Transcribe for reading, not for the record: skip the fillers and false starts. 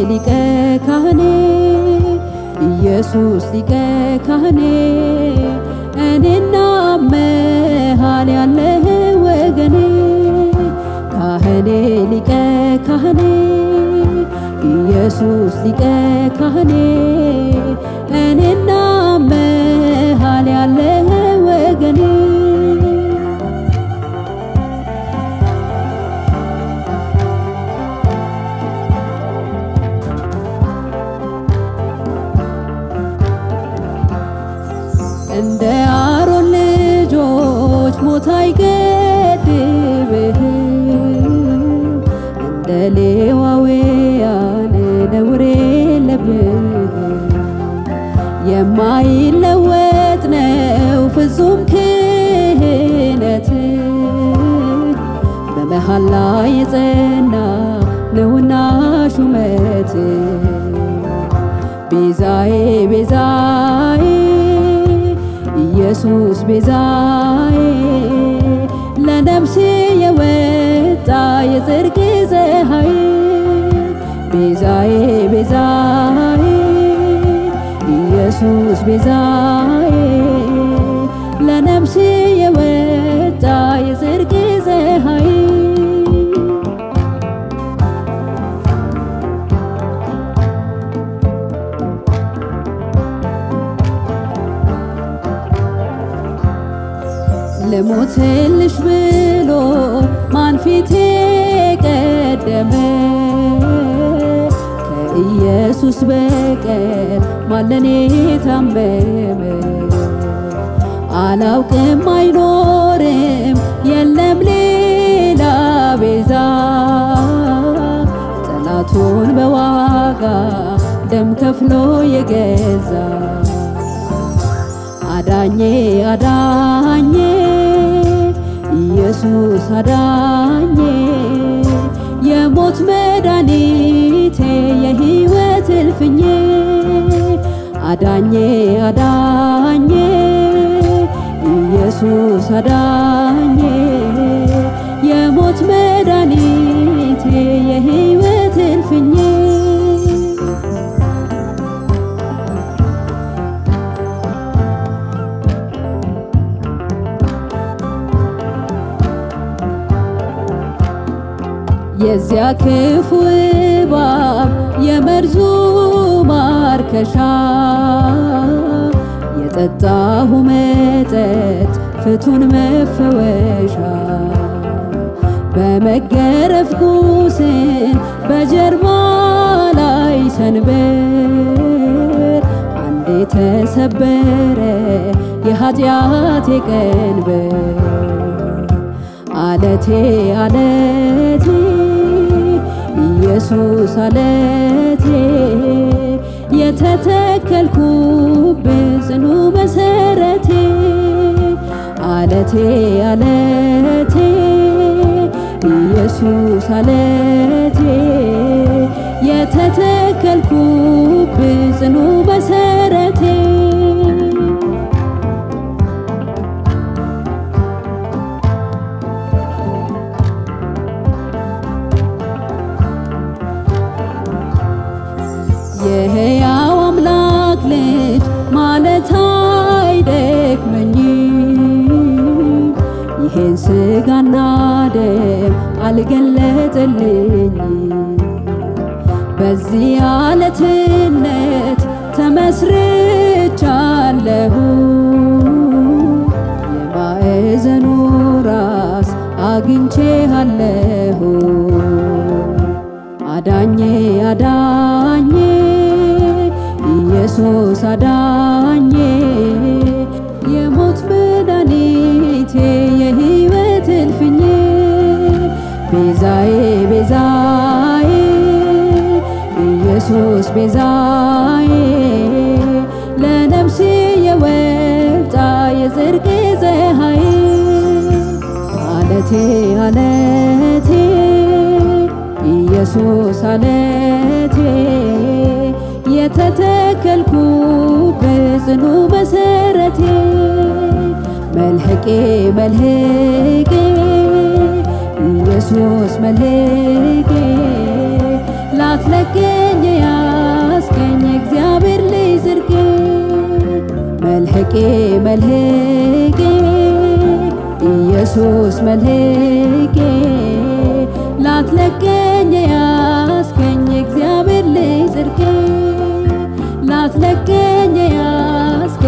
ሊቀ ካህኔ ኢየሱስ ሊቀ ካህኔ እኔና መሃል ያለህ ወገኔ ካህኔ ሊቀ ካህኔ ኢየሱስ ሊቀ ካህኔ እኔና መሃል ያለህ ወገኔ እንደ አሮን ልጆች ሞት አይገድብህም እንደ ሌዋውያን ነውር የለብህም የማይለወጥ ነው ፍጹም ክህነትህ በመሐላ የጸና ነውና ሹመትህ ቤዛዬ ቤዛዬ ኢየሱስ ቤዛዬ ለነፍሴ የወጣ የጽድቅ ፀሐይ ቤዛዬ ቤዛዬ ኢየሱስ ቤዛዬ ለነፍሴ የወጣ የጽድቅ ፀሐይ ለሞትልሽ ብሎ ማን ፊቴ ቀደመ ከኢየሱስ በቀር ማለኔ ታመመ አላውቅም አይኖርም የለም ሌላ ቤዛ ጠላቱን በዋጋ ደም ከፍሎ የገዛ አዳኜ አዳኜ ኢየሱስ አዳኜ የሞት መድኃኒቴ የሕይወት እልፍኜ አዳኜ አዳኜ ኢየሱስ አዳኜ የሞት መድኃኒቴ የሕይወት እልፍኜ የዚያ ክፉ እባብ የመርዙ ማርከሻ የጠጣሁ መጠጥ ፍቱን መፈወሻ በመገረፍ ቁስል በጀርባ ላይ ሰንበር አንዴ ተሰበረ የኃጢአቴ ቀንበር አለቴ አለቴ ኢየሱስ አለቴ የተተከልኩብህ ጽኑ መሰረቴ አለቴ አለቴ ኢየሱስ አለቴ የተተከልኩብህ ጽኑ መሰረቴ የሕያው አምላክ ልጅ ማለት አይደክመኝም ይሄን ሥጋና ደም አልገለጠልኝ በዚህ ዓለትነት ተመስርቻለሁ የማዕዘኑ ራስ አግኝቼሃለሁ አዳኜ አዳኜ ኢየሱስ አዳኜ የሞት መድኃኒቴ የሕይወት እልፍኜ ቤዛዬ ቤዛዬ ኢየሱስ ቤዛዬ ለነፍሴ የወጣ የጽድቅ ፀሐይ አለቴ አለቴ ኢየሱስ አለቴ የተተከልኩብህ ጽኑ መሰረቴ መልህቄ መልህቄ ኢየሱስ መልህቄ ላትለቀኝ ያስገኝ እግዚአብሔር ልጅ ጽድቄ መልህቄ መልህቄ ኢየሱስ መልህቄ ላትለቀኝ ያስገኝ እግዚአብሔር ልጅ ጽድቄ ላትለቀኝ ያስገኝ